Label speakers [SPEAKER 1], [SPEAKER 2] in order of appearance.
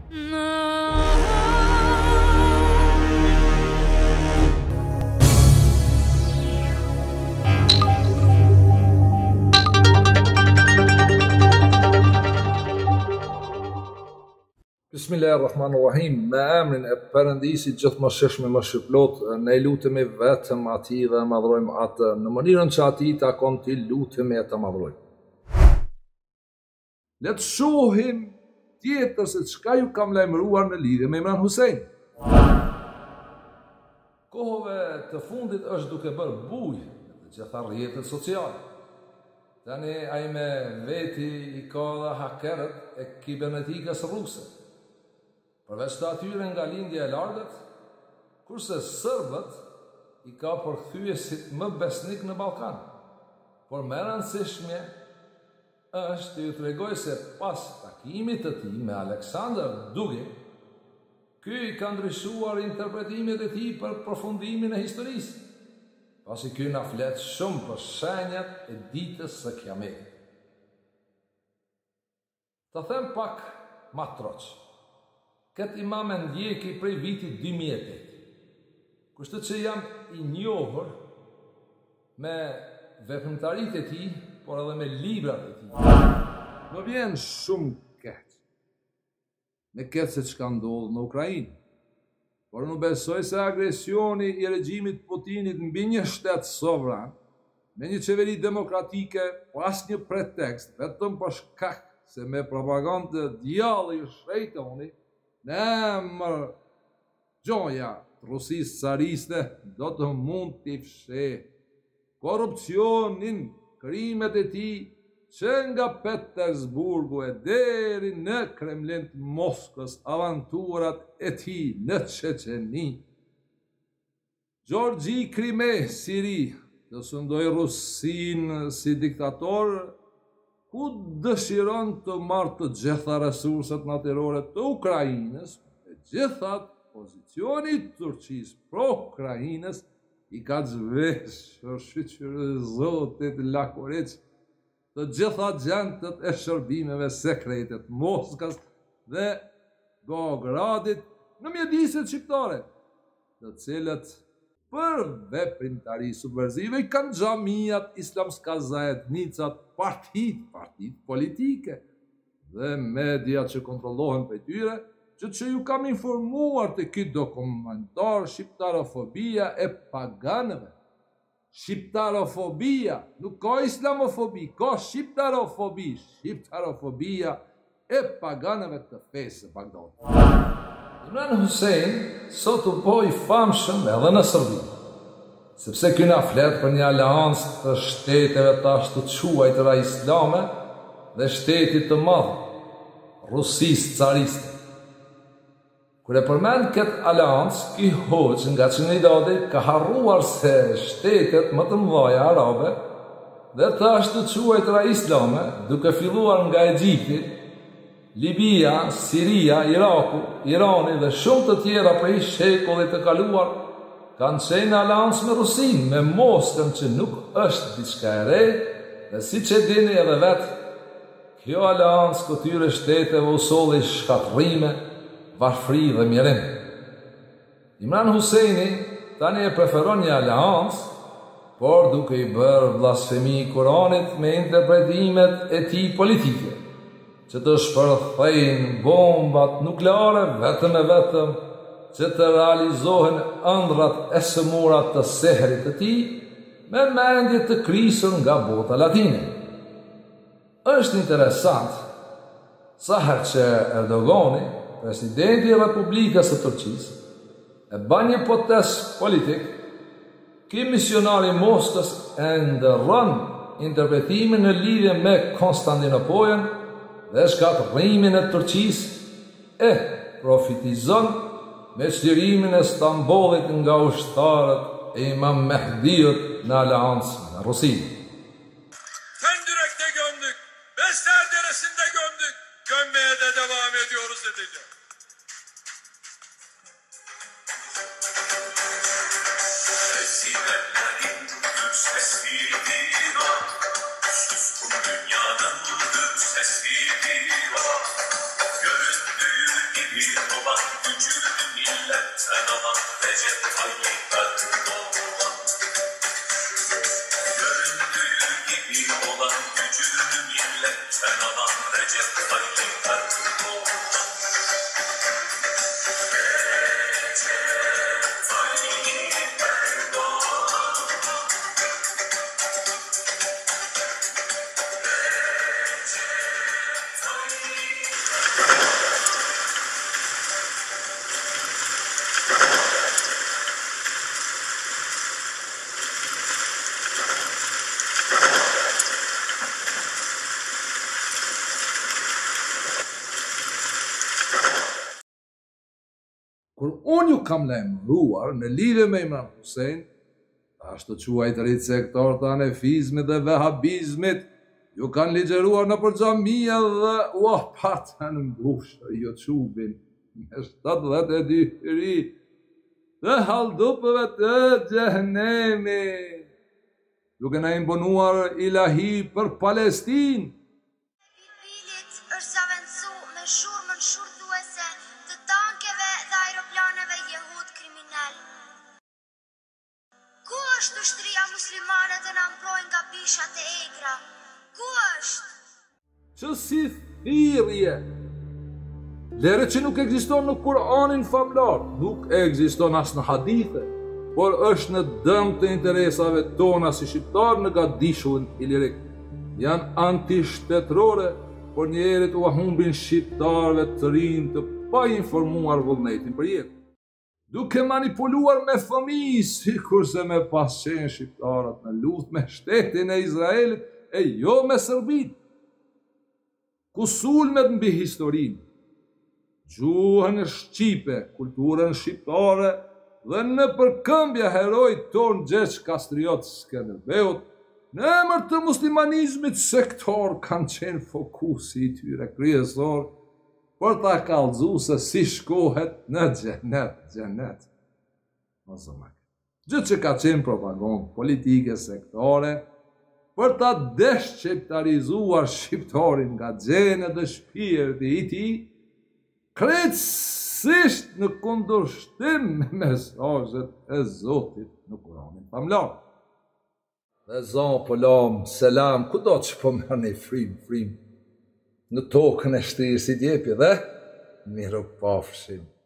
[SPEAKER 1] Bismillahirrahmanirrahim, me emrin e Perëndisit gjithëmshirshëm e mëshirëplot, ne lutemi vetëm Atij dhe madhrojmë atë në mënyrën që Atij takon t'i lutemi e të madhrojmë. Le të shohim tjetër se çka ju kam lajmëruar në lidhje me Imran Husein. Kohëve të fundit është duke bërë bujë në gjitha rrjetet sociale. Tani ai me veti i ka dhe hakerët e kibernetikës ruse. Përveç të atyre nga lindja e largët, kurse sërbët i ka përkthyesit më besnik në Ballkan. Por më e rëndësishme është të ju tregoj se pas takimit të tij me Aleksandr Dugin, ky i ka ndryshuar interpretimet e tij për përfundimin e historisë, pasi ky na flet shumë për shenjat e ditës së Kiametit. Të them pak ma troq. Këtë imam e ndjeki prej vitit 2008, kështu që jam i njohur me veprimtaritë e tij, por edhe me librat e tij. Më vjen shumë keq me këtë se çka ndodh në Ukrainë, por unë besoj se agresioni i regjimit Putinit mbi një shtet sovran, me një qeveri demokratike pa asnjë pretekst, vetëm për shkak se me propagandë djalli i shejtoni, në emër gjoja të Rusisë cariste do të mund t'i fshehë korrupsionin, krimet e tij që nga Petersburgu e deri në Kremlin të Moskës, avanturat e tij në Çeçeni, Gjorgji Krime, Siri, të sundoi Rusinë si diktator, ku dëshiron të marrë të gjitha resurset natyrore të Ukrainës, e gjithat pozicioni i Turqisë pro-Ukrainës i ka zhveshur shqyrëzotit Lakuriç të gjitha gjentët e shërbimeve sekrete të Moskës dhe Beogradit në mjediset shqiptare, të cilët për veprimtari subverzive i kanë xhamijat, islamskazajetnicat, partitë politike dhe mediat që kontrollohen prej tyre, që ju kam informuar të ky dokumentar shqiptarofobia e paganëve. Shqiptarofobia, nuk ka islamofobi, ka shqiptarofobi, shqiptarofobia e paganëve të fesë së Bagdadit. Imran Husein sot u bë i famshëm edhe në Serbi, sepse ky na flet për një aleancë të shteteve të ashtu quajtura islame dhe shtetit të madh, Rusisë cariste. Kur e përmend këtë aleancë, ky hoxh nga Çinidadi ka harruar se shtetet më të mëdha arabe dhe të ashtu quajtura islame, duke filluar nga Egjipti, Libia, Siria, Iraku, Irani dhe shumë të tjera prej shekullit të kaluar kanë qenë aleancë me Rusinë, me Moskën që nuk është diçka e re, dhe siç e dini edhe vetë, kjo aleancë këtyre shteteve u solli shkatërrime, varfëri dhe mjerim. Imran Huseini tani e preferon një aleancë, por duke i bërë blasfemi i Kuranit me interpretimet e tij politike, që të shpërthejnë bombat nukleare vetëm e vetëm që të realizohen ëndrat e sëmurat të sehrit të tij me mendje të krisur nga bota latine. Është interesant sa herë që Erdogani, presidenti i Republikës së Turqisë, e bën një protest politik, ky misionar i Moskës e ndërron interpretimin në lidhje me Konstantinopolin dhe shkatërrimin e Turqisë e profitizon me çlirimin e Stambollit nga ushtarët e Imam Mehdiut në aleancë me Rusinë.
[SPEAKER 2] Fendürek'te gömdük, Besler Deresi'nde gömdük, gömmeye de devam ediyoruz dedi. Sesilerin gül sesidir o, suskun dünyanın gül sesidir o, göründüğü gibi gibi olan gücünü milletten alan Recep Tayyip Erdoğan. Göründüğü gibi olan gücünü milletten alan Recep Tayyip Erdoğan.
[SPEAKER 1] Kur unë ju kam lajmëruar në lidhje me Imran Hussein, ashtu quajtërit sektor të anefizmit dhe vehabizmit, ju kanë ligjeruar në për xhamia dhe u patën mbushur YouTube-in me 72 hyri dhe haldupëve të xhehenemi, duke na imponuar ilahi për Palestinë.
[SPEAKER 3] Bilit është zavendësu me shurmën shurdhuese të tankeve dhe aeroplaneve jehud kriminal. Ku është ushtria muslimane të na mbrojnë nga bishat e egra? Ku është?
[SPEAKER 1] Që si thirrje, lere që nuk ekziston në Kur'anin famlar, nuk ekziston as në hadithe, por është në dëm të interesave tona si shqiptar në gadishullin ilirik. Janë antishtetrore, por njerit u humbin shqiptarve të rinj të pa informuar vullnetin për jetë. Duke manipuluar me fëmijë, sikurse me pasqen shqiptarët në luftë me shtetin e Izraelit e jo me Serbin. Ku sulmet mbi historinë, gjuhën shqipe, kulturën shqiptare dhe në përkëmbja herojt ton Gjergj Kastriot Skënderbeut, në emër të muslimanizmit sektor kanë qenë fokusi i tyre kryesor për ta kallëzu se si shkohet në xhenet. Gjë që ka qenë propagandë politike sektore për ta deshqiptarizuar shqiptarin nga xhenet dhe shpirti i tij, krejtësisht në kundërshtim me mesazhet e Zotit në Kur'anin famlar. Dhe zonë pëllam, selam, kudo që po merrni frim, në tokën e shtrirësit jepi dhe miru pafshim.